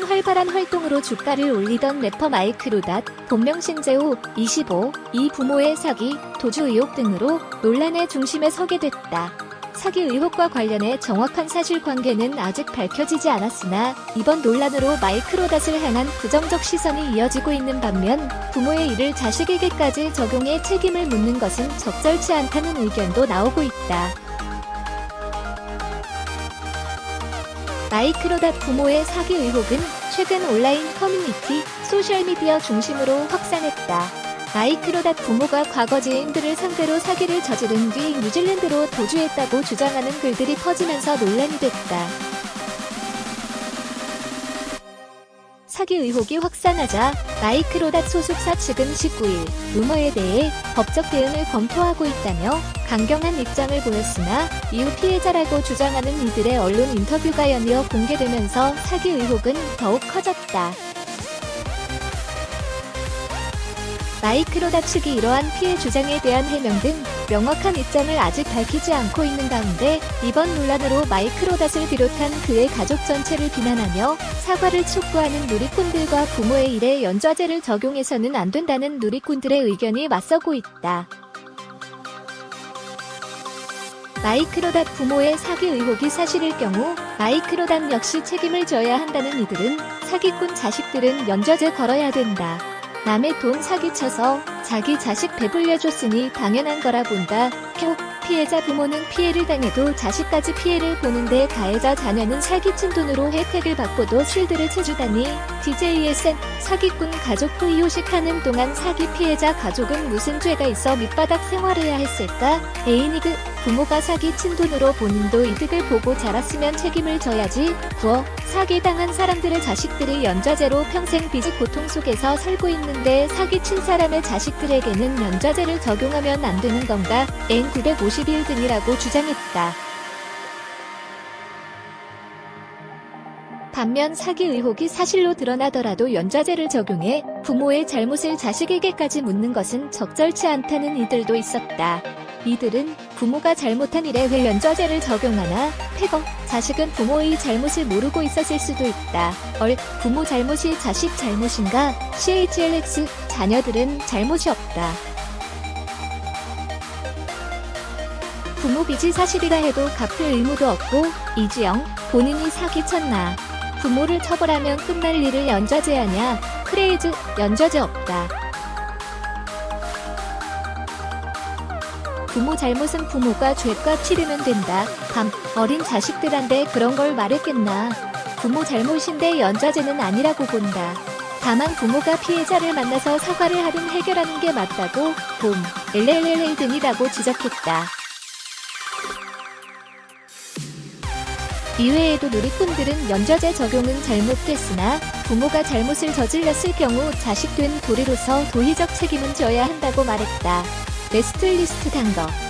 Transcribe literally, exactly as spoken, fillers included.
활발한 활동으로 주가를 올리던 래퍼 마이크로닷, 본명 신재호, 이십오, 이 부모의 사기, 도주 의혹 등으로 논란의 중심에 서게 됐다. 사기 의혹과 관련해 정확한 사실관계는 아직 밝혀지지 않았으나 이번 논란으로 마이크로닷을 향한 부정적 시선이 이어지고 있는 반면 부모의 일을 자식에게까지 적용해 책임을 묻는 것은 적절치 않다는 의견도 나오고 있다. 마이크로닷 부모의 사기 의혹은 최근 온라인 커뮤니티, 소셜미디어 중심으로 확산했다. 마이크로닷 부모가 과거 지인들을 상대로 사기를 저지른 뒤 뉴질랜드로 도주했다고 주장하는 글들이 퍼지면서 논란이 됐다. 사기 의혹이 확산하자 마이크로닷 소속사 측은 십구 일 루머에 대해 법적 대응을 검토하고 있다며 강경한 입장을 보였으나 이후 피해자라고 주장하는 이들의 언론 인터뷰가 연이어 공개되면서 사기 의혹은 더욱 커졌다. 마이크로닷 측이 이러한 피해 주장에 대한 해명 등 명확한 입장을 아직 밝히지 않고 있는 가운데 이번 논란으로 마이크로닷을 비롯한 그의 가족 전체를 비난하며 사과를 촉구하는 누리꾼들과 부모의 일에 연좌제를 적용해서는 안 된다는 누리꾼들의 의견이 맞서고 있다. 마이크로닷 부모의 사기 의혹이 사실일 경우 마이크로닷 역시 책임을 져야 한다는 이들은 사기꾼 자식들은 연좌제 걸어야 된다. 남의 돈 사기쳐서 자기 자식 배불려줬으니 당연한 거라 본다. 켜 피해자 부모는 피해를 당해도 자식까지 피해를 보는데 가해자 자녀는 사기친 돈으로 혜택을 받고도 실드를 쳐주다니. 디제이에스엔 사기꾼 가족 후이호식하는 동안 사기 피해자 가족은 무슨 죄가 있어 밑바닥 생활해야 했을까? 에이니그 부모가 사기친 돈으로 본인도 이득을 보고 자랐으면 책임을 져야지. 구어 사기당한 사람들의 자식들이 연좌제로 평생 빚의 고통 속에서 살고 있는데 사기친 사람의 자식들에게는 연좌제를 적용하면 안 되는 건가? 엔 구백오십일 등이라고 주장했다. 반면 사기 의혹이 사실로 드러나더라도 연좌제를 적용해 부모의 잘못을 자식에게까지 묻는 것은 적절치 않다는 이들도 있었다. 이들은 부모가 잘못한 일에 왜 연좌제를 적용하나? 패거 자식은 부모의 잘못을 모르고 있었을 수도 있다. 얼 부모 잘못이 자식 잘못인가? 씨에이치엘엑스 자녀들은 잘못이 없다. 부모 빚이 사실이라 해도 갚을 의무도 없고. 이주영 본인이 사기쳤나? 부모를 처벌하면 끝날 일을 연좌제하냐? 크레이즈 연좌제 없다. 부모 잘못은 부모가 죄값 치르면 된다. 밤 어린 자식들한테 그런 걸 말했겠나? 부모 잘못인데 연좌제는 아니라고 본다. 다만 부모가 피해자를 만나서 사과를 하든 해결하는 게 맞다고. 봄 엘엘엘엘 등이라고 지적했다. 이외에도 누리꾼들은 연좌제 적용은 잘못됐으나 부모가 잘못을 저질렀을 경우 자식 된 도리로서 도의적 책임은 져야 한다고 말했다. 베스트리스트 단거